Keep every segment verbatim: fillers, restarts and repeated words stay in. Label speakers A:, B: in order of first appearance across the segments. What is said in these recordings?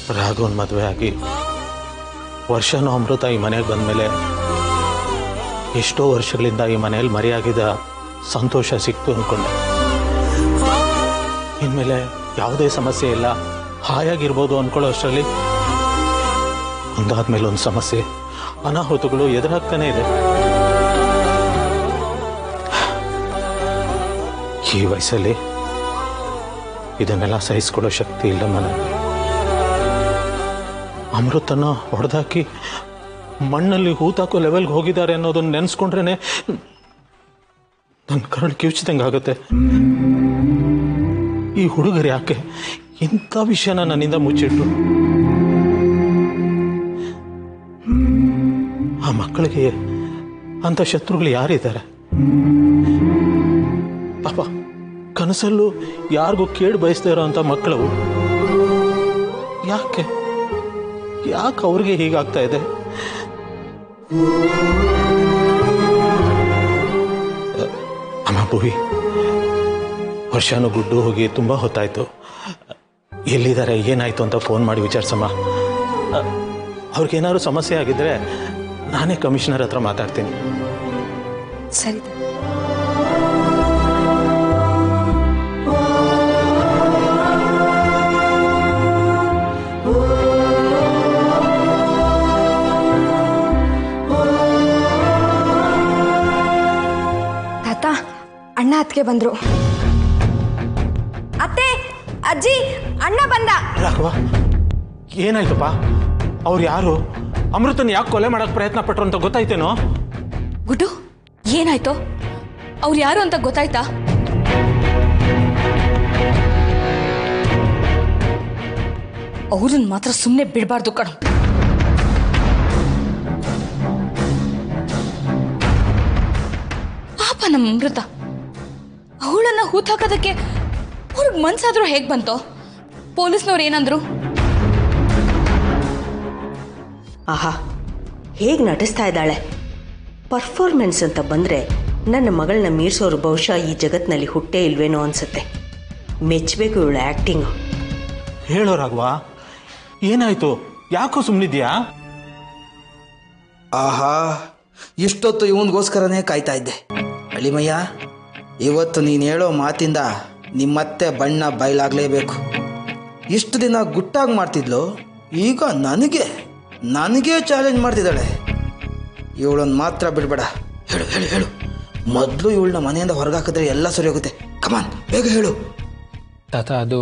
A: ರಾಘವನ್ ಮದುವೆ ಆಗಿ ವರ್ಷನೂ ಅಮೃತ ಈ ಮನೆಗೆ ಬಂದಮೇಲೆ ಎಷ್ಟೋ ವರ್ಷಗಳಿಂದ ಈ ಮನೆಯಲ್ಲಿ ಮರೆಯಾಗಿದ್ದ ಸಂತೋಷ ಸಿಕ್ತು ಅಂದ್ಕೊಂಡೆ. ಇನ್ಮೇಲೆ ಯಾವುದೇ ಸಮಸ್ಯೆ ಇಲ್ಲ, ಹಾಯಾಗಿರ್ಬೋದು ಅಂದ್ಕೊಳ್ಳೋ ಅಷ್ಟರಲ್ಲಿ ಒಂದಾದ್ಮೇಲೆ ಒಂದು ಸಮಸ್ಯೆ, ಅನಾಹುತಗಳು ಎದುರಾಗ್ತಾನೆ ಇದೆ. ಈ ವಯಸ್ಸಲ್ಲಿ ಇದನ್ನೆಲ್ಲ ಸಹಿಸ್ಕೊಳ್ಳೋ ಶಕ್ತಿ ಇಲ್ಲ ನನಗೆ. ಅಮೃತನ ಹೊಡೆದಾಕಿ ಮಣ್ಣಲ್ಲಿ ಹೂತಾಕೋ ಲೆವೆಲ್ಗೆ ಹೋಗಿದ್ದಾರೆ ಅನ್ನೋದನ್ನ ನೆನೆಸ್ಕೊಂಡ್ರೆ ನನ್ನ ಕರಳು ಕಿವುಚಿದಂಗೆ ಆಗುತ್ತೆ. ಈ ಹುಡುಗರು ಯಾಕೆ ಇಂಥ ವಿಷಯನ ನನ್ನಿಂದ ಮುಚ್ಚಿಟ್ಟು? ಆ ಮಕ್ಕಳಿಗೆ ಅಂಥ ಶತ್ರುಗಳು ಯಾರಿದ್ದಾರೆ? ಪಾಪ ಕನಸಲ್ಲೂ ಯಾರಿಗೂ ಕೇಡು ಬಯಸ್ತಾ ಇರೋ ಅಂಥ ಮಕ್ಕಳು ಯಾಕೆ ಯಾಕೆ ಅವ್ರಿಗೆ ಹೀಗಾಗ್ತಾ ಇದೆ? ಅಮ್ಮ ಭೂವಿ, ವರ್ಷನೂ ಗುಡ್ಡು ಹೋಗಿ ತುಂಬ ಹೊತ್ತಾಯ್ತು. ಎಲ್ಲಿದ್ದಾರೆ, ಏನಾಯ್ತು ಅಂತ ಫೋನ್ ಮಾಡಿ ವಿಚಾರಿಸಮ್ಮ. ಅವ್ರಿಗೇನಾದ್ರು ಸಮಸ್ಯೆ ಆಗಿದ್ರೆ ನಾನೇ ಕಮಿಷನರ್ ಹತ್ರ ಮಾತಾಡ್ತೀನಿ.
B: ಸರಿ. ತಾತ, ಅಣ್ಣ ಅತ್ತಿಗೆ ಬಂದ್ರು. ಅತ್ತೆ, ಅಜ್ಜಿ, ಅಣ್ಣ ಬಂದ.
A: ರಾಘವ, ಏನಾಯ್ತಪ್ಪ? ಅವ್ರು ಯಾರು? ಅಮೃತನ ಯಾಕೆ ಕೊಲೆ ಮಾಡಕ್ ಪ್ರಯತ್ನ ಪಟ್ರು ಅಂತ ಗೊತ್ತಾಯ್ತೇನೋ?
B: ಗುಡ್ಡು, ಏನಾಯ್ತು? ಅವ್ರು ಯಾರು ಅಂತ ಗೊತ್ತಾಯ್ತಾ? ಅವ್ರನ್ನ ಮಾತ್ರ ಸುಮ್ಮನೆ ಬಿಡಬಾರ್ದು ಕಣು. ಪಾಪ ನಮ್ಮ ಅಮೃತ, ಅವಳನ್ನ ಹೂತಾಕೋದಕ್ಕೆ ಅವ್ರಿಗೆ ಮನ್ಸಾದ್ರೂ ಹೇಗ್ ಬಂತೋ? ಪೊಲೀಸ್ನವ್ರು ಏನಂದ್ರು?
C: ಆಹಾ, ಹೇಗೆ ನಟಿಸ್ತಾ ಇದ್ದಾಳೆ. ಪರ್ಫಾರ್ಮೆನ್ಸ್ ಅಂತ ಬಂದರೆ ನನ್ನ ಮಗಳನ್ನ ಮೀರಿಸೋರು ಬಹುಶಃ ಈ ಜಗತ್ತಿನಲ್ಲಿ ಹುಟ್ಟೇ ಇಲ್ವೇನೋ ಅನ್ಸುತ್ತೆ. ಮೆಚ್ಚಬೇಕು ಇವಳ ಆ್ಯಕ್ಟಿಂಗು.
A: ಹೇಳೋ ರಾಘವ, ಏನಾಯ್ತು? ಯಾಕೋ ಸುಮ್ಮನಿದ್ಯಾ?
D: ಆಹಾ, ಇಷ್ಟೊತ್ತು ಇವನಿಗೋಸ್ಕರನೇ ಕಾಯ್ತಾ ಇದ್ದೆ. ಅಳಿಮಯ್ಯ, ಇವತ್ತು ನೀನು ಹೇಳೋ ಮಾತಿಂದ ನಿಮ್ಮತ್ತೆ ಬಣ್ಣ ಬಯಲಾಗಲೇಬೇಕು. ಇಷ್ಟು ದಿನ ಗುಟ್ಟಾಗಿ ಮಾಡ್ತಿದ್ಲು, ಈಗ ನನಗೆ ನನಗೇ ಚಾಲೆಂಜ್ ಮಾಡ್ತಿದ್ದಾಳೆ. ಇವಳನ್ನು ಮಾತ್ರ ಬಿಡಬೇಡ. ಹೇಳು ಹೇಳು ಹೇಳು ಮೊದಲು ಇವಳನ್ನ ಮನೆಯಿಂದ ಹೊರಗಾಕಿದ್ರೆ ಎಲ್ಲ ಸರಿ ಹೋಗುತ್ತೆ. ಕಮಾನ್, ಬೇಗ ಹೇಳು.
E: ತಾತ, ಅದು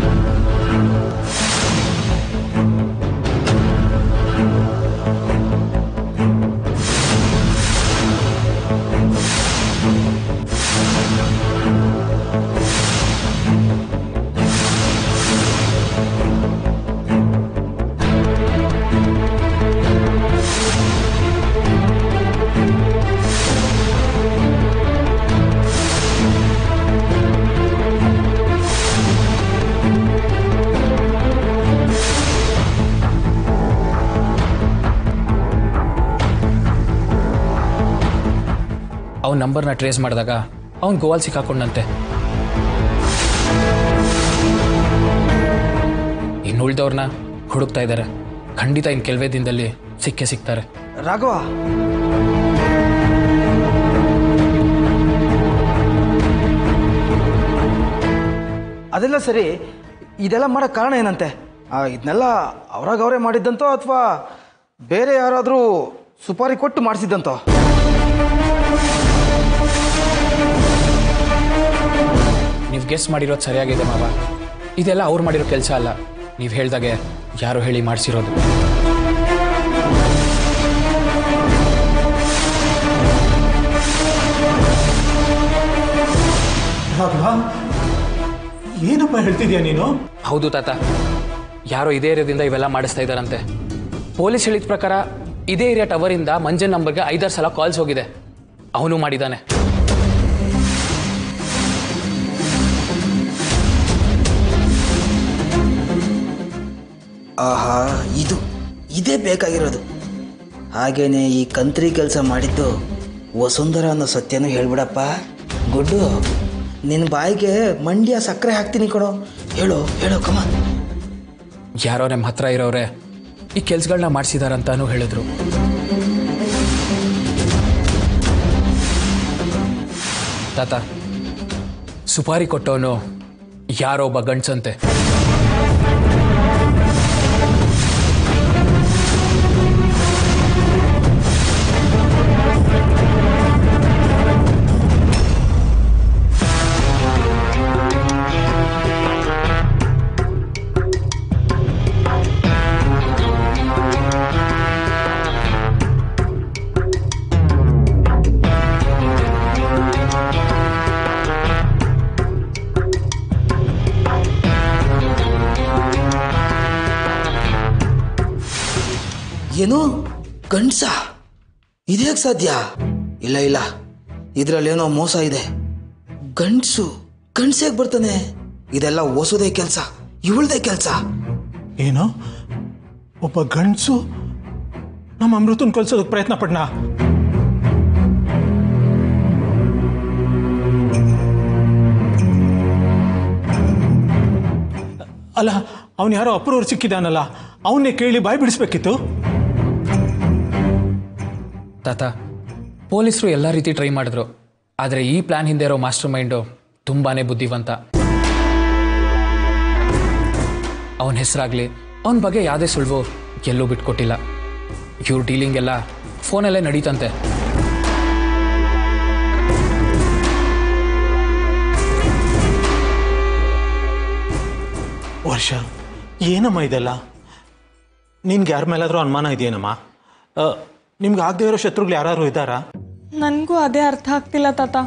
E: ಅವನ ನಂಬರ್ನ ಟ್ರೇಸ್ ಮಾಡಿದಾಗ ಅವನು ಗೋವಾಲ್ ಸಿಕ್ಕಾಕೊಂಡಂತೆ. ಇನ್ನು ಉಳಿದವ್ರನ್ನ ಹುಡುಕ್ತಾ ಇದ್ದಾರೆ. ಖಂಡಿತ ಇನ್ನು ಕೆಲವೇ ದಿನದಲ್ಲಿ ಸಿಕ್ಕೇ ಸಿಗ್ತಾರೆ.
D: ರಾಘವ, ಅದೆಲ್ಲ ಸರಿ, ಇದೆಲ್ಲ ಮಾಡೋ ಕಾರಣ ಏನಂತೆ? ಇದನ್ನೆಲ್ಲ ಅವ್ರಾಗ ಅವರೇ ಮಾಡಿದ್ದಂತೋ ಅಥವಾ ಬೇರೆ ಯಾರಾದರೂ ಸುಪಾರಿ ಕೊಟ್ಟು ಮಾಡಿಸಿದ್ದಂತೋ?
E: ನೀವು ಗೆಸ್ ಮಾಡಿರೋದು ಸರಿಯಾಗಿದೆ ಮಾವ. ಇದೆಲ್ಲ ಅವ್ರು ಮಾಡಿರೋ ಕೆಲಸ ಅಲ್ಲ. ನೀವು ಹೇಳ್ದಾಗೆ ಯಾರು ಹೇಳಿ ಮಾಡಿಸಿರೋದು.
A: ಏನಪ್ಪ ಹೇಳ್ತಿದ್ಯಾ ನೀನು?
E: ಹೌದು ತಾತ, ಯಾರೋ ಇದೇ ಏರಿಯಾದಿಂದ ಇವೆಲ್ಲ ಮಾಡಿಸ್ತಾ ಇದ್ದಾರಂತೆ. ಪೊಲೀಸ್ ಹೇಳಿದ ಪ್ರಕಾರ ಇದೇ ಏರಿಯಾ ಟವರಿಂದ ಮಂಜನ್ ನಂಬರ್ಗೆ ಐದಾರು ಸಲ ಕಾಲ್ಸ್ ಹೋಗಿದೆ. ಅವನು ಮಾಡಿದ್ದಾನೆ.
D: ಆಹಾ, ಇದು ಇದೇ ಬೇಕಾಗಿರೋದು. ಹಾಗೇನೆ ಈ ಕಂತ್ರಿ ಕೆಲಸ ಮಾಡಿದ್ದು ವಸುಂಧರ ಅನ್ನೋ ಸತ್ಯನೂ ಹೇಳ್ಬಿಡಪ್ಪ. ಗುಡ್ಡು, ನಿನ್ನ ಬಾಯಿಗೆ ಮಂಡ್ಯ ಸಕ್ಕರೆ ಹಾಕ್ತೀನಿ ಕಣೋ. ಹೇಳು ಹೇಳು ಕಮಾನ್.
E: ಯಾರೋ ನಮ್ಮ ಹತ್ರ ಇರೋರೆ ಈ ಕೆಲ್ಸಗಳನ್ನ ಮಾಡಿಸಿದಾರಂತಾನು ಹೇಳಿದ್ರು. ತಾತ, ಸುಪಾರಿ ಕೊಟ್ಟವನು ಯಾರೋ ಒಬ್ಬ ಗಂಡ್ಸಂತೆ.
D: ಏನು ಗಂಡ್ಸ? ಇದೇಕ್ ಸಾಧ್ಯ? ಇಲ್ಲ ಇಲ್ಲ, ಇದ್ರಲ್ಲೇನೋ ಮೋಸ ಇದೆ. ಗಂಡ್ಸು ಗಂಡ್ಸೇಗ್ ಬರ್ತಾನೆ? ಇದೆಲ್ಲ ಓಸೋದೇ ಕೆಲಸ, ಇವಳ್ದೇ ಕೆಲಸ.
A: ಏನು, ಒಬ್ಬ ಗಂಡ್ಸು ನಮ್ಮ ಅಮೃತನ್ ಕಳ್ಸೋದಕ್ಕೆ ಪ್ರಯತ್ನ ಪಡ್ನಾ? ಅಲ್ಲ, ಅವನು ಯಾರೋ ಅಪ್ರೂವರ್ ಸಿಕ್ಕಿದಾನಲ್ಲ, ಅವನ್ನೇ ಕೇಳಿ ಬಾಯಿ ಬಿಡಿಸ್ಬೇಕಿತ್ತು.
E: ತಾತ, ಪೊಲೀಸರು ಎಲ್ಲ ರೀತಿ ಟ್ರೈ ಮಾಡಿದ್ರು, ಆದರೆ ಈ ಪ್ಲಾನ್ ಹಿಂದೆ ಇರೋ ಮಾಸ್ಟರ್ ಮೈಂಡು ತುಂಬಾನೇ ಬುದ್ಧಿವಂತ. ಅವನ ಹೆಸರಾಗ್ಲಿ ಅವನ ಬಗ್ಗೆ ಯಾವುದೇ ಸುಳ್ಳು ಎಲ್ಲೂ ಬಿಟ್ಕೊಟ್ಟಿಲ್ಲ. ಇವ್ರ ಡೀಲಿಂಗ್ ಎಲ್ಲ ಫೋನಲ್ಲೇ ನಡೀತಂತೆ.
A: ವರ್ಷ, ಏನಮ್ಮ ಇದೆಲ್ಲ? ನಿನ್ಗೆ ಯಾರ ಮೇಲಾದರೂ ಅನುಮಾನ ಇದೆಯೇನಮ್ಮ? ನಿಮ್ಗೆ ಆಗದೆ ಇರೋ ಶತ್ರುಗಳು ಯಾರು ಇದ್ದಾರಾ?
B: ನನಗೂ ಅದೇ ಅರ್ಥ ಆಗ್ತಿಲ್ಲ ತಾತ.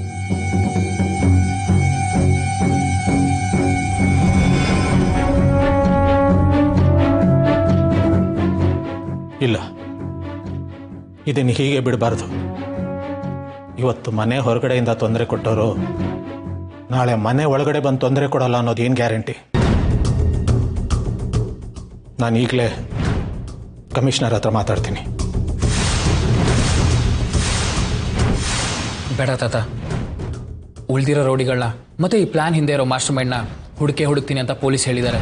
A: ಇಲ್ಲ, ಇದನ್ನು ಹೀಗೆ ಬಿಡಬಾರ್ದು. ಇವತ್ತು ಮನೆ ಹೊರಗಡೆಯಿಂದ ತೊಂದರೆ ಕೊಟ್ಟವರು ನಾಳೆ ಮನೆ ಒಳಗಡೆ ಬಂದು ತೊಂದರೆ ಕೊಡಲ್ಲ ಅನ್ನೋದು ಏನು ಗ್ಯಾರಂಟಿ? ನಾನು ಈಗಲೇ ಕಮಿಷನರ್ ಹತ್ರ ಮಾತಾಡ್ತೀನಿ.
E: ಬೇಡ ತಾತ, ಉಳಿದಿರೋ ರೌಡಿಗಳನ್ನ ಮತ್ತೆ ಈ ಪ್ಲಾನ್ ಹಿಂದೆ ಇರೋ ಮಾಸ್ಟರ್ ಮೈಂಡ್ನ ಹುಡುಕೆ ಹುಡುಕ್ತೀನಿ ಅಂತ ಪೊಲೀಸ್ ಹೇಳಿದ್ದಾರೆ.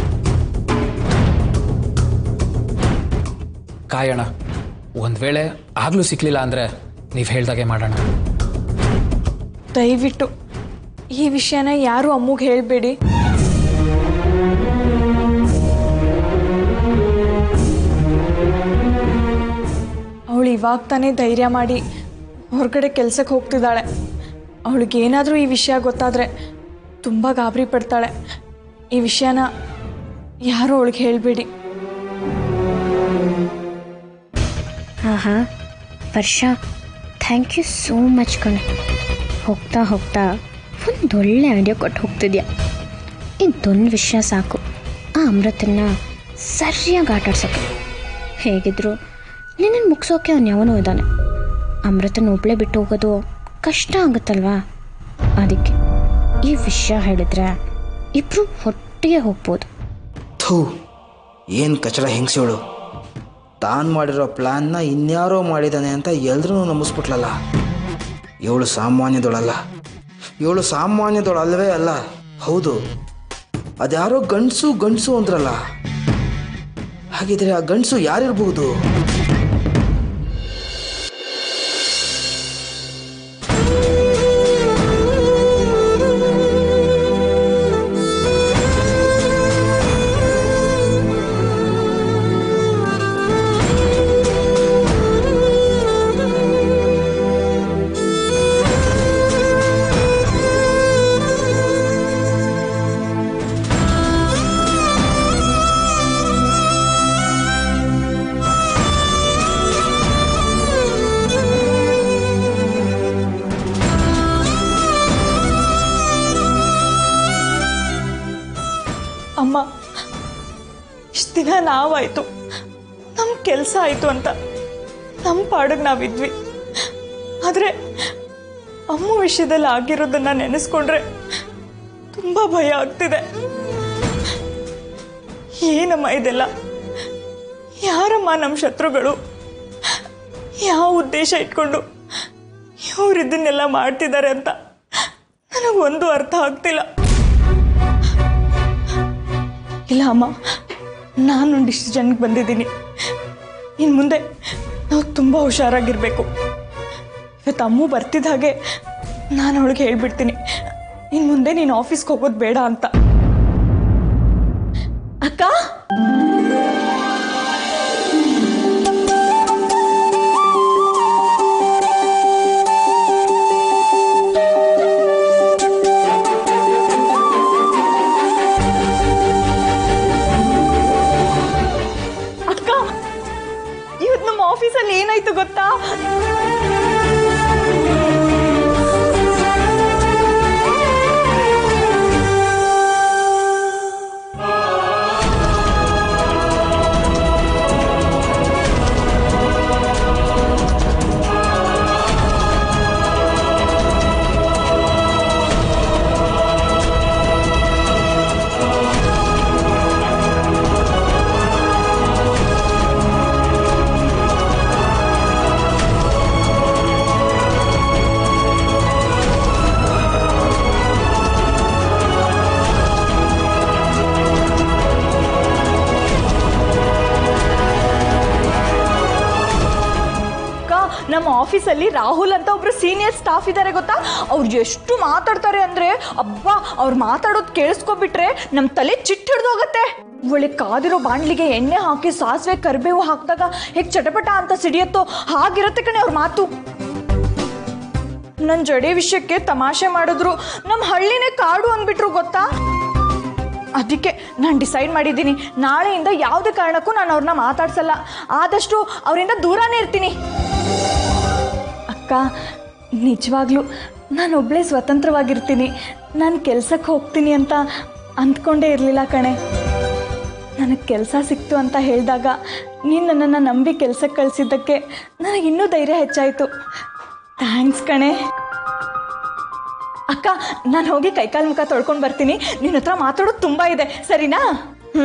E: ಕಾಯೋಣ, ಒಂದು ವೇಳೆ ಆಗಲೂ ಸಿಕ್ಕಲಿಲ್ಲ ಅಂದರೆ ನೀವು ಹೇಳ್ದಾಗೆ ಮಾಡೋಣ.
B: ದಯವಿಟ್ಟು ಈ ವಿಷಯನ ಯಾರು ಅಮ್ಮಗೆ ಹೇಳಬೇಡಿ. ಅವಳು ಇವಾಗ ತಾನೇ ಧೈರ್ಯ ಮಾಡಿ ಹೊರಗಡೆ ಕೆಲಸಕ್ಕೆ ಹೋಗ್ತಿದ್ದಾಳೆ. ಅವಳಿಗೇನಾದರೂ ಈ ವಿಷಯ ಗೊತ್ತಾದರೆ ತುಂಬ ಗಾಬರಿ ಪಡ್ತಾಳೆ. ಈ ವಿಷಯನ ಯಾರು ಅವಳಿಗೆ ಹೇಳಬೇಡಿ.
F: ಹಾಂ ಹಾಂ ವರ್ಷ, ಥ್ಯಾಂಕ್ ಯು ಸೋ ಮಚ್ ಕಣೆ. ಹೋಗ್ತಾ ಹೋಗ್ತಾ ಒಂದೊಳ್ಳೆ ಐಡಿಯಾ ಕೊಟ್ಟು ಹೋಗ್ತಿದ್ಯಾ. ಇದೊಂದು ವಿಷಯ ಸಾಕು ಆ ಅಮೃತನ್ನ ಸರಿಯಾಗಿ ಆಟಾಡ್ಸೋಕ್ಕೆ. ಹೇಗಿದ್ರು ನಿನ್ನನ್ನು ಮುಗಿಸೋಕೆ ಅವನು ಯಾವನೂ ಇದ್ದಾನೆ. ಅಮೃತನ ಒಬ್ಬಳೇ ಬಿಟ್ಟು ಹೋಗೋದು ಕಷ್ಟ ಆಗುತ್ತಲ್ವಾ? ಅದಕ್ಕೆ ಈ ವಿಷಯ ಹೇಳಿದ್ರೆ ಇಬ್ಬರು ಒಟ್ಟಿಗೆ ಹೋಗ್ಬೋದು.
D: ಥೂ, ಏನು ಕಚಡ ಹೆಂಗಸೋಳು. ತಾನು ಮಾಡಿರೋ ಪ್ಲ್ಯಾನ್ನ ಇನ್ಯಾರೋ ಮಾಡಿದ್ದಾನೆ ಅಂತ ಎಲ್ರೂ ನಂಬಿಸ್ಬಿಟ್ಲಲ್ಲ. ಇವಳು ಸಾಮಾನ್ಯದೊಳಲ್ಲ, ಇವಳು ಸಾಮಾನ್ಯದೊಳಲ್ವೇ ಅಲ್ಲ. ಹೌದು, ಅದ್ಯಾರೋ ಗಂಡಸು ಗಂಡಸು ಅಂದ್ರಲ್ಲ. ಹಾಗಿದ್ರೆ ಆ ಗಂಡಸು ಯಾರಿರ್ಬಹುದು?
B: ಅಮ್ಮ, ಇಷ್ಟು ದಿನ ನಾವಾಯಿತು, ನಮ್ಮ ಕೆಲಸ ಆಯಿತು ಅಂತ ನಮ್ಮ ಪಾಡಿಗೆ ನಾವಿದ್ವಿ. ಆದರೆ ಅಮ್ಮ ವಿಷಯದಲ್ಲಿ ಆಗಿರೋದನ್ನು ನೆನೆಸ್ಕೊಂಡ್ರೆ ತುಂಬ ಭಯ ಆಗ್ತಿದೆ. ಏನಮ್ಮ ಇದೆಲ್ಲ? ಯಾರಮ್ಮ ನಮ್ಮ ಶತ್ರುಗಳು? ಯಾವ ಉದ್ದೇಶ ಇಟ್ಕೊಂಡು ಇವ್ರು ಇದನ್ನೆಲ್ಲ ಮಾಡ್ತಿದ್ದಾರೆ ಅಂತ ನನಗೊಂದು ಅರ್ಥ ಆಗ್ತಿಲ್ಲ. ಇಲ್ಲ ಅಮ್ಮ, ನಾನೊಂದಿಷ್ಟು ಜನಕ್ಕೆ ಬಂದಿದ್ದೀನಿ. ಇನ್ನು ಮುಂದೆ ನಾವು ತುಂಬ ಹುಷಾರಾಗಿರಬೇಕು. ಇವತ್ತು ಅಮ್ಮು ಬರ್ತಿದ್ದ ಹಾಗೆ ನಾನು ಅವಳಿಗೆ ಹೇಳ್ಬಿಡ್ತೀನಿ, ಇನ್ನು ಮುಂದೆ ನೀನು ಆಫೀಸ್ಗೆ ಹೋಗೋದು ಬೇಡ ಅಂತ. ಅಕ್ಕ, ಅಕ್ಕ, ಇವತ್ತು ನಮ್ಮ ಆಫೀಸಲ್ಲಿ ಏನಾಯ್ತು ಗೊತ್ತಾ? ನಮ್ಮ ಆಫೀಸಲ್ಲಿ ರಾಹುಲ್ ಅಂತ ಒಬ್ರು ಸೀನಿಯರ್ ಸ್ಟಾಫ್ ಇದ್ದಾರೆ ಗೊತ್ತಾ? ಅವ್ರು ಎಷ್ಟು ಮಾತಾಡ್ತಾರೆ ಅಂದ್ರೆ, ಅಬ್ಬಾ, ಅವ್ರು ಮಾತಾಡೋದು ಕೇಳಿಸ್ಕೊಬಿಟ್ರೆ ನಮ್ಮ ತಲೆ ಚಿಟ್ಟು ಹಿಡ್ದೋಗತ್ತೆ. ಒಳ್ಳೆ ಕಾದಿರೋ ಬಾಣ್ಲಿಗೆ ಎಣ್ಣೆ ಹಾಕಿ ಸಾಸಿವೆ ಕರಿಬೇವು ಹಾಕಿದಾಗ ಹೇಗೆ ಚಟಪಟ ಅಂತ ಸಿಡಿಯತ್ತೋ ಹಾಗಿರುತ್ತೆ ಕಣೆ ಅವ್ರ ಮಾತು. ನನ್ನ ಜಡೆ ವಿಷಯಕ್ಕೆ ತಮಾಷೆ ಮಾಡಿದ್ರು, ನಮ್ಮ ಹಳ್ಳಿನೇ ಕಾಡು ಅಂದ್ಬಿಟ್ರು ಗೊತ್ತಾ? ಅದಕ್ಕೆ ನಾನು ಡಿಸೈಡ್ ಮಾಡಿದ್ದೀನಿ, ನಾಳೆಯಿಂದ ಯಾವುದೇ ಕಾರಣಕ್ಕೂ ನಾನು ಅವ್ರನ್ನ ಮಾತಾಡ್ಸಲ್ಲ. ಆದಷ್ಟು ಅವರಿಂದ ದೂರನೇ ಇರ್ತೀನಿ. ಅಕ್ಕ, ನಿಜವಾಗ್ಲೂ ನಾನು ಒಬ್ಬಳೇ ಸ್ವತಂತ್ರವಾಗಿರ್ತೀನಿ. ನಾನು ಕೆಲಸಕ್ಕೆ ಹೋಗ್ತೀನಿ ಅಂತ ಅಂದ್ಕೊಂಡೇ ಇರಲಿಲ್ಲ ಕಣೆ. ನನಗೆ ಕೆಲಸ ಸಿಕ್ತು ಅಂತ ಹೇಳಿದಾಗ ನೀನು ನನ್ನನ್ನು ನಂಬಿ ಕೆಲಸಕ್ಕೆ ಕಳಿಸಿದ್ದಕ್ಕೆ ನನಗೆ ಇನ್ನೂ ಧೈರ್ಯ ಹೆಚ್ಚಾಯಿತು. ಥ್ಯಾಂಕ್ಸ್ ಕಣೆ. ಅಕ್ಕ, ನಾನು ಹೋಗಿ ಕೈಕಾಲು ಮುಖ ತೊಳ್ಕೊಂಡು ಬರ್ತೀನಿ. ನಿನ್ನ ಹತ್ರ ಮಾತಾಡೋದು ತುಂಬ ಇದೆ, ಸರಿನಾ? ಹ್ಞೂ.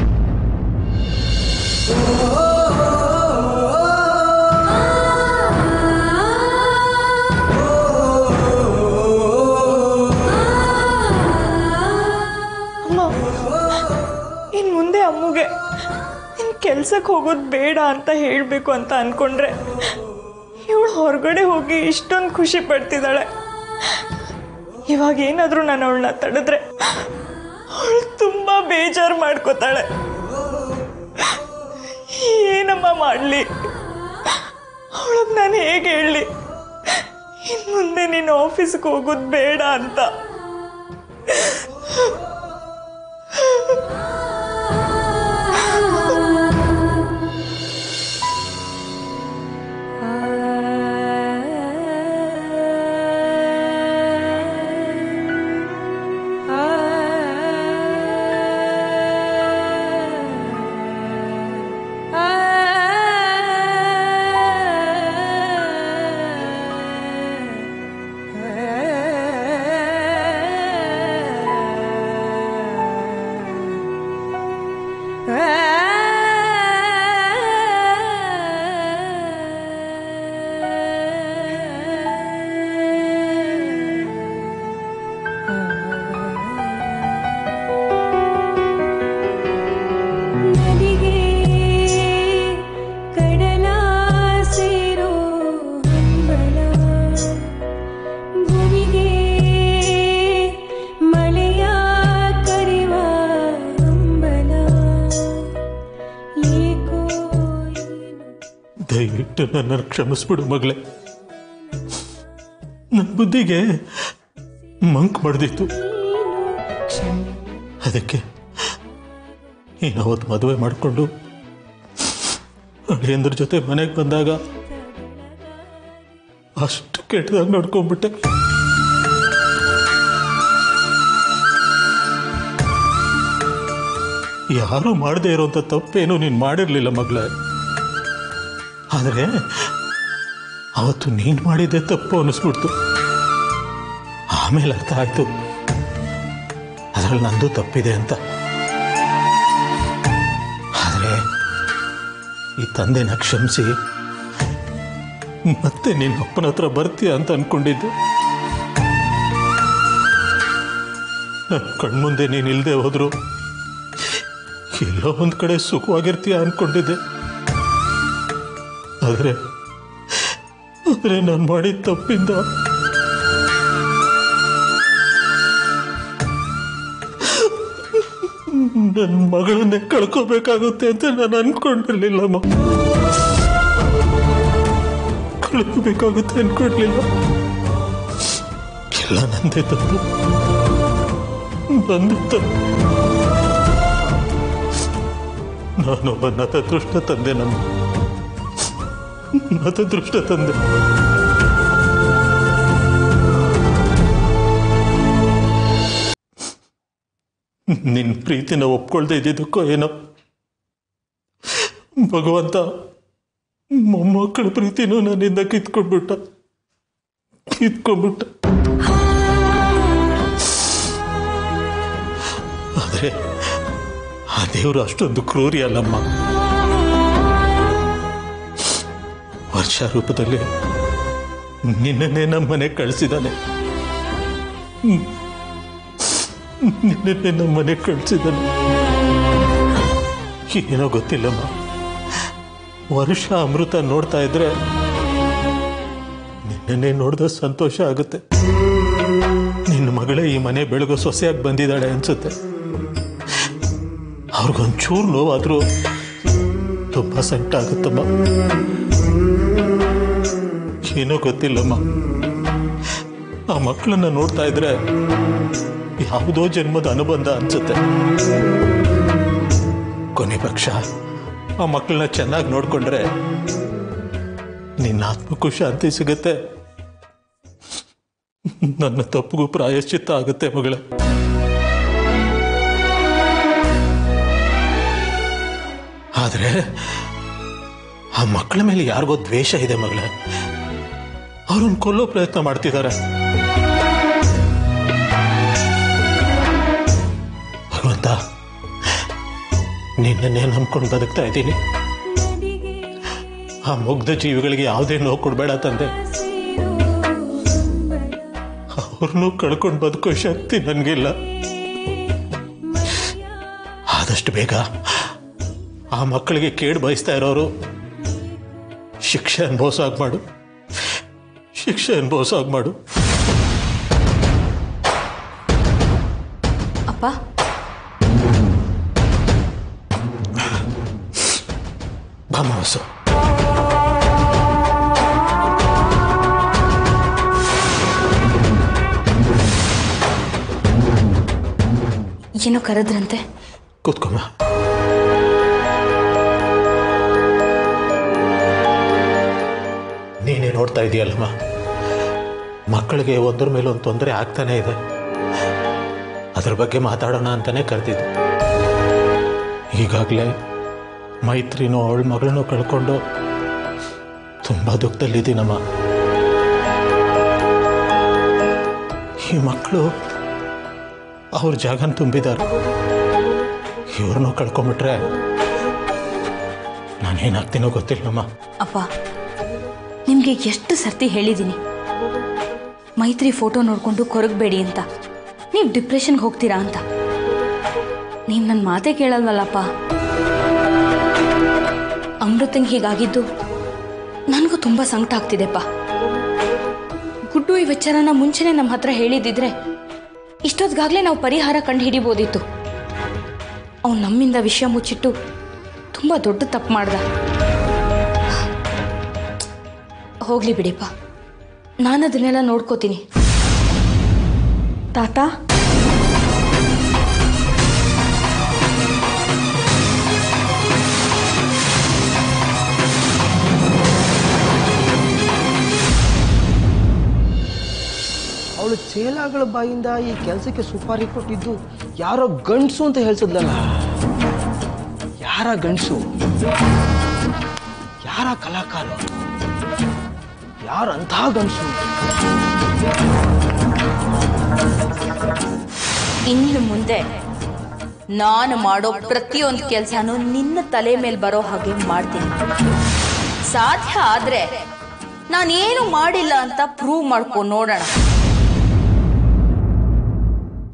B: ಅಮ್ಮ, ಇನ್ನು ಮುಂದೆ ಅಮ್ಮಗೆ ಇನ್ನು ಕೆಲ್ಸಕ್ಕೆ ಹೋಗೋದು ಬೇಡ ಅಂತ ಹೇಳಬೇಕು ಅಂತ ಅಂದ್ಕೊಂಡ್ರೆ ಇವಳು ಹೊರಗಡೆ ಹೋಗಿ ಇಷ್ಟೊಂದು ಖುಷಿ ಪಡ್ತಿದ್ದಾಳೆ. ಇವಾಗ ಏನಾದರೂ ನಾನು ಅವಳನ್ನ ತಡೆದ್ರೆ ಅವಳು ತುಂಬ ಬೇಜಾರು ಮಾಡ್ಕೋತಾಳೆ. ಏನಮ್ಮ ಮಾಡಲಿ? ಅವಳಿಗೆ ನಾನು ಹೇಗೆ ಹೇಳಲಿ ಇನ್ನು ಮುಂದೆ ನೀನು ಆಫೀಸ್ಗೆ ಹೋಗೋದು ಬೇಡ ಅಂತ?
A: ದಯವಿಟ್ಟು ನನ್ನನ್ನು ಕ್ಷಮಿಸ್ಬಿಡು ಮಗಳೇ. ನನ್ನ ಬುದ್ಧಿಗೆ ಮಂಕ್ ಬಡ್ದಿತ್ತು. ಅದಕ್ಕೆ ನೀನು ಅವತ್ತು ಮದುವೆ ಮಾಡಿಕೊಂಡು ಅಳಿಯಂದ್ರ ಜೊತೆ ಮನೆಗೆ ಬಂದಾಗ ಅಷ್ಟು ಕೆಟ್ಟದಾಗ ನೋಡ್ಕೊಂಡ್ಬಿಟ್ಟೆ. ಯಾರು ಮಾಡದೇ ಇರೋಂಥ ತಪ್ಪೇನು ನೀನು ಮಾಡಿರಲಿಲ್ಲ ಮಗಳೇ. ಆದರೆ ಅವತ್ತು ನೀನು ಮಾಡಿದ್ದೆ ತಪ್ಪು ಅನ್ನಿಸ್ಬಿಡ್ತು. ಆಮೇಲೆ ಅರ್ಥ ಆಯ್ತು ಅದರಲ್ಲಿ ನಂದು ತಪ್ಪಿದೆ ಅಂತ. ಆದರೆ ಈ ತಂದೆನ ಕ್ಷಮಿಸಿ ಮತ್ತೆ ನಿನ್ನ ಅಪ್ಪನ ಹತ್ರ ಬರ್ತೀಯ ಅಂತ ಅನ್ಕೊಂಡಿದ್ದೆ. ನನ್ನ ಕಣ್ಮುಂದೆ ನೀನು ಇಲ್ಲದೆ ಹೋದ್ರು ಎಲ್ಲೋ ಒಂದು ಕಡೆ ಸುಖವಾಗಿರ್ತೀಯ ಅನ್ಕೊಂಡಿದ್ದೆ. ಆದರೆ ಆದರೆ ನಾನು ಮಾಡಿದ ತಪ್ಪಿಂದ ನನ್ನ ಮಗಳನ್ನೇ ಕಳ್ಕೋಬೇಕಾಗುತ್ತೆ ಅಂತ ನಾನು ಅನ್ಕೊಂಡಿರ್ಲಿಲ್ಲಮ್ಮ. ಕಳ್ಕೋಬೇಕಾಗುತ್ತೆ ಅನ್ಕೊಂಡಿರ್ಲಿಲ್ಲ. ಎಲ್ಲ ನಂದೇ ತಪ್ಪು, ನಂದೇ ತಪ್ಪು. ನಾನೊಬ್ಬ ನತದೃಷ್ಟ ತಂದೆ, ನಮ್ಮ ನತದೃಷ್ಟ ತಂದೆ. ನಿನ್ನ ಪ್ರೀತಿನ ಒಪ್ಕೊಳ್ದೆ ಇದ್ದಿದ್ದಕ್ಕೋ ಏನೋ ಭಗವಂತ ಮೊಮ್ಮಕ್ಕಳ ಪ್ರೀತಿನೂ ನನ್ನಿಂದ ಕಿತ್ಕೊಂಡ್ಬಿಟ್ಟ ಕಿತ್ಕೊಂಡ್ಬಿಟ್ಟ ಆದರೆ ಆ ದೇವರು ಅಷ್ಟೊಂದು ಕ್ರೂರಿ ಅಲ್ಲಮ್ಮ. ವರ್ಷ ರೂಪದಲ್ಲಿ ನಿನ್ನನ್ನೇ ನಮ್ಮ ಮನೆಗೆ ಕಳಿಸಿದ್ದಾನೆ. ನಿನ್ನೆ ನಮ್ಮ ಮನೆಗೆ ಕಳಿಸಿದ್ದಾನೆ. ಏನೋ ಗೊತ್ತಿಲ್ಲಮ್ಮ, ವರ್ಷ ಅಮೃತ ನೋಡ್ತಾ ಇದ್ರೆ ನಿನ್ನೆ ನೋಡಿದ ಸಂತೋಷ ಆಗುತ್ತೆ. ನಿನ್ನ ಮಗಳೇ ಈ ಮನೆ ಬೆಳಗೋ ಸೊಸೆಯಾಗಿ ಬಂದಿದ್ದಾಳೆ ಅನ್ಸುತ್ತೆ. ಅವ್ರಿಗೊಂಚೂರು ನೋವಾದ್ರೂ ತುಂಬಾ ಸಂಕಟ ಆಗುತ್ತಮ್ಮ. ಏನೋ ಗೊತ್ತಿಲ್ಲಮ್ಮ, ಆ ಮಕ್ಕಳನ್ನ ನೋಡ್ತಾ ಇದ್ರೆ ಯಾವುದೋ ಜನ್ಮದ ಅನುಬಂಧ ಅನ್ಸುತ್ತೆ. ಕೊನೆ ಪಕ್ಷ ಆ ಮಕ್ಕಳನ್ನ ಚೆನ್ನಾಗಿ ನೋಡ್ಕೊಂಡ್ರೆ ನಿನ್ನ ಆತ್ಮಕ್ಕೂ ಶಾಂತಿ ಸಿಗುತ್ತೆ, ನನ್ನ ತಪ್ಪಿಗೂ ಪ್ರಾಯಶ್ಚಿತ್ತ ಆಗುತ್ತೆ ಮಗಳೇ. ಆದರೆ ಆ ಮಕ್ಕಳ ಮೇಲೆ ಯಾರಿಗೋ ದ್ವೇಷ ಇದೆ ಮಗಳೇ. ಅವ್ರನ್ನ ಕೊಲ್ಲೋ ಪ್ರಯತ್ನ ಮಾಡ್ತಿದ್ದಾರೆ. ಭಗವಂತ, ನಿನ್ನೇ ನಂಬ್ಕೊಂಡು ಬದುಕ್ತಾ ಇದ್ದೀನಿ. ಆ ಮುಗ್ಧ ಜೀವಿಗಳಿಗೆ ಯಾವುದೇ ನೋವು ಕೊಡಬೇಡ ತಂದೆ. ಅವ್ರನ್ನೂ ಕಳ್ಕೊಂಡು ಬದುಕೋ ಶಕ್ತಿ ನನಗಿಲ್ಲ. ಆದಷ್ಟು ಬೇಗ ಆ ಮಕ್ಕಳಿಗೆ ಕೇಡು ಬಯಸ್ತಾ ಇರೋರು ಶಿಕ್ಷೆ ಅನುಭವಿಸಾಗ ಮಾಡು, ಶಿಕ್ಷೆ ಅನುಭವಿಸಾಗ ಮಾಡು.
G: ಅಪ್ಪ,
A: ಭಾಮವಸು,
G: ಏನೋ ಕರೆದ್ರಂತೆ.
A: ಕೂತ್ಕೊಮ್ಮ. ನೀನೇ ನೋಡ್ತಾ ಇದೆಯಲ್ಲಮ್ಮ, ಮಕ್ಕಳಿಗೆ ಒಂದ್ರ ಮೇಲೆ ಒಂದು ತೊಂದರೆ ಆಗ್ತಾನೆ ಇದೆ. ಅದ್ರ ಬಗ್ಗೆ ಮಾತಾಡೋಣ ಅಂತಾನೆ ಕರೆದಿದ್ದು. ಈಗಾಗಲೇ ಮೈತ್ರಿನೋ ಅವಳ ಮಗಳನ್ನೂ ಕಳ್ಕೊಂಡು ತುಂಬ ದುಃಖದಲ್ಲಿದ್ದೀನಮ್ಮ. ಈ ಮಕ್ಕಳು ಅವ್ರ ಜಾಗನ ತುಂಬಿದ್ದಾರೆ. ಇವ್ರನ್ನೂ ಕಳ್ಕೊಂಬಿಟ್ರೆ ನಾನೇನಾಗ್ತೀನೋ ಗೊತ್ತಿಲ್ಲಮ್ಮ.
G: ಅಪ್ಪ, ನಿಮಗೆ ಎಷ್ಟು ಸರ್ತಿ ಹೇಳಿದ್ದೀನಿ ಮೈತ್ರಿ ಫೋಟೋ ನೋಡಿಕೊಂಡು ಕೊರಗಬೇಡಿ ಅಂತ. ನೀವು ಡಿಪ್ರೆಷನ್ಗೆ ಹೋಗ್ತೀರಾ ಅಂತ. ನೀವು ನನ್ನ ಮಾತೇ ಕೇಳಲ್ವಲ್ಲಪ್ಪ. ಅಮೃತಂಗೆ ಹೀಗಾಗಿದ್ದು ನನಗೂ ತುಂಬ ಸಂಕಟ ಆಗ್ತಿದೆಪ್ಪ. ಗುಡ್ಡು ಈ ವಿಚಾರನ ಮುಂಚೆನೇ ನಮ್ಮ ಹತ್ರ ಹೇಳಿದ್ದಿದ್ರೆ ಇಷ್ಟೊತ್ತಿಗಾಗಲೇ ನಾವು ಪರಿಹಾರ ಕಂಡು ಹಿಡಿಬೋದಿತ್ತು. ಅವ್ನು ನಮ್ಮಿಂದ ವಿಷಯ ಮುಚ್ಚಿಟ್ಟು ತುಂಬ ದೊಡ್ಡ ತಪ್ಪು ಮಾಡ್ದ. ಹೋಗ್ಲಿ ಬಿಡಿಪ್ಪ, ನಾನು ಅದನ್ನೆಲ್ಲ ನೋಡ್ಕೋತೀನಿ.
B: ತಾತ,
D: ಅವಳು ಚೇಲಾಗಳ ಬಾಯಿಂದ ಈ ಕೆಲಸಕ್ಕೆ ಸುಪಾರಿ ಕೊಟ್ಟಿದ್ದು ಯಾರೋ ಗಂಡಸು ಅಂತ ಹೇಳ್ಸದ್ಲಲ್ಲ. ಯಾರ ಗಂಡಸು? ಯಾರ ಕಲಾಕಾರ? ಯಾರಂಥ ಗಂಡಸು?
G: ಇನ್ನು ಮುಂದೆ ನಾನು ಮಾಡೋ ಪ್ರತಿಯೊಂದು ಕೆಲಸನೂ ನಿನ್ನ ತಲೆ ಮೇಲೆ ಬರೋ ಹಾಗೆ ಮಾಡ್ತೀನಿ. ಸಾಧ್ಯ ಆದ್ರೆ ನಾನೇನು ಮಾಡಿಲ್ಲ ಅಂತ ಪ್ರೂವ್ ಮಾಡ್ಕೊ ನೋಡೋಣ.